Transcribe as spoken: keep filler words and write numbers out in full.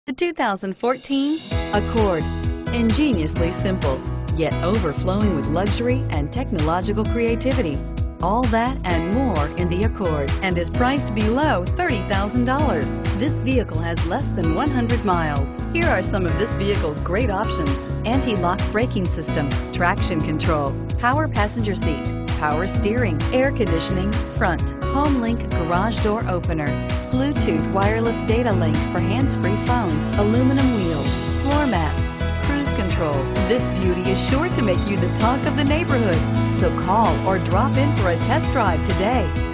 The two thousand fourteen Accord. Ingeniously simple, yet overflowing with luxury and technological creativity. All that and more in the Accord, and is priced below thirty thousand dollars. This vehicle has less than one hundred miles. Here are some of this vehicle's great options: anti-lock braking system, traction control, power passenger seat, power steering, air conditioning, front, home link garage door opener, Bluetooth wireless data link for hands-free phone, aluminum wheels, floor mats, cruise control. This beauty is sure to make you the talk of the neighborhood. So call or drop in for a test drive today.